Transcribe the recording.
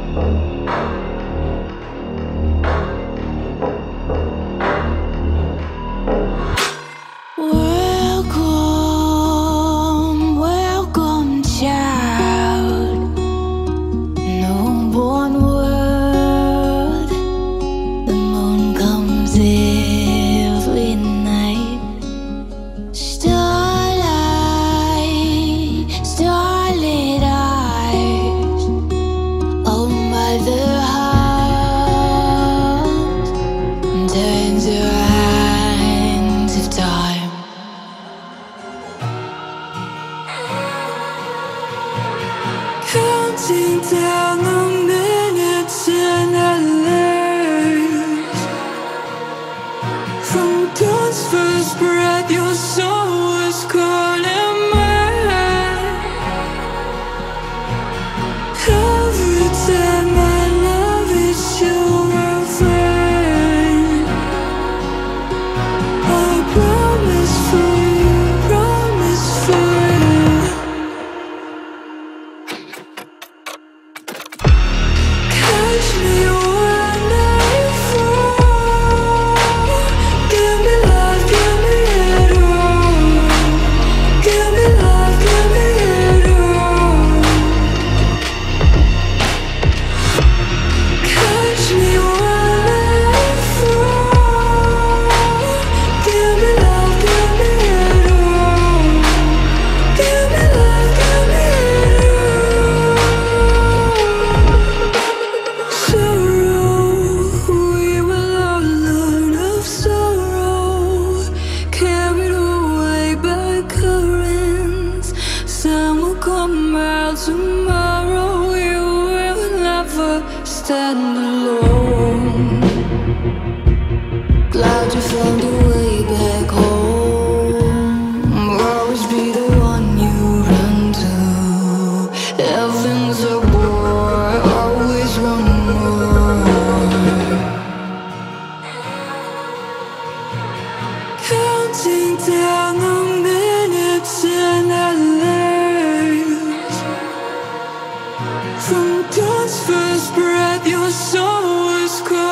Counting down the minutes and hours from dawn's first breath, your soul was calling mine. Every time I love it, you will find. I promise for you, promise for you. Catch me when I fall. Give me love, give me it all. Give me love, give me it all. Catch me when I fall. Give me love, give me it all. Give me love, give me it all. Sorrow, we will all learn of sorrow, carried away by currents. Sun will come out tomorrow. You will never stand alone. Glad you found a way back home. Will always be the one you run to. Heavens above, always one more. Counting down the minutes and hours from dawn's first breath, your soul was calling.